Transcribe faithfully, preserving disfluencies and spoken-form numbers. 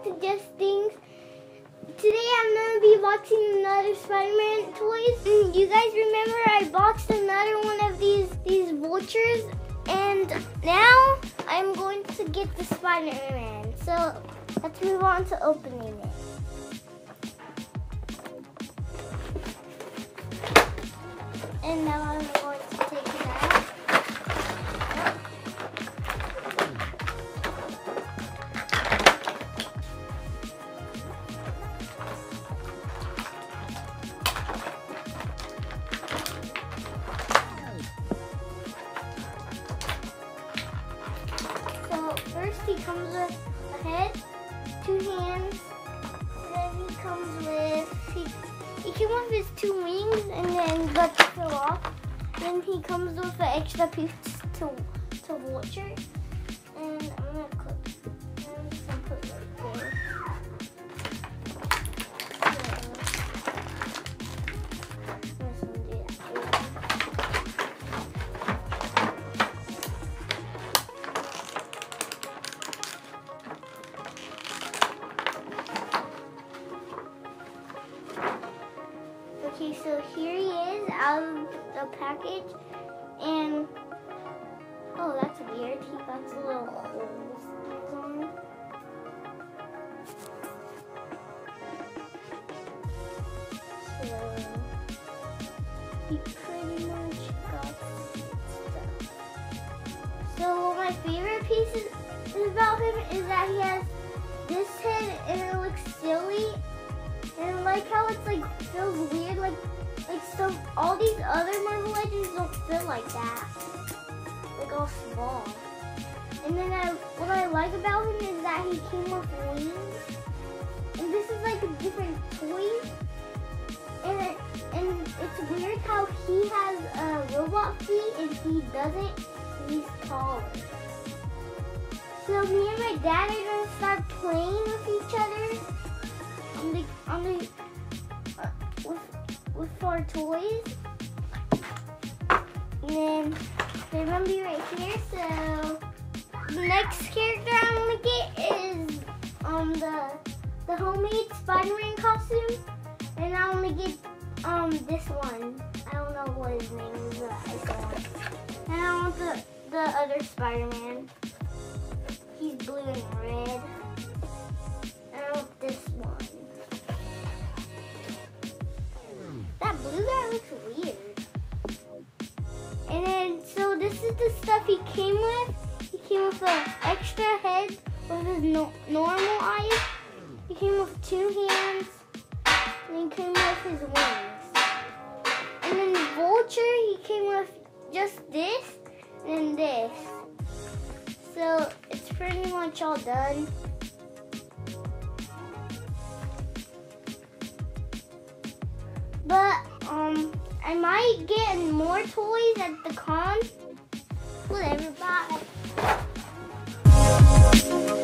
to Just Things. Today I'm going to be boxing another Spider-Man toys. And you guys remember I boxed another one of these, these vultures. And now I'm going to get the Spider-Man. So let's move on to opening it. And now I'm going to take it out. So first he comes with a head, two hands, and then he comes with, he, he came with his two wings and then got to fill off. Then he comes with an extra piece to, to vulture. And I'm going to clip, I'm just going to put it right there. Okay, so here he is out of the package, and oh, that's weird. He got the little holes on. So he pretty much got stuff. So my favorite piece is, is about him is that he has this head, and it looks silly. And I like how it's like feels weird, like like some all these other Marvel Legends don't feel like that, like all small. And then I, what I like about him is that he came with wings, and this is like a different toy. And it, and it's weird how he has uh, robot feet and he doesn't. And he's taller. So me and my dad are gonna start playing with each other. On the, on the, uh, with, with our toys. And then they're gonna be right here. So the next character I'm gonna get is um the the homemade Spider-Man costume, and I'm gonna get um this one. I don't know what his name is, but I saw it. And I want the the other Spider-Man. He's blue and red. And I want this one. That blue guy looks weird. And then, so this is the stuff he came with. He came with an extra head with his no normal eyes. He came with two hands. And he came with his wings. And then the vulture, he came with just this and this. So it's pretty much all done. But um, I might get more toys at the con. Whatever, bye.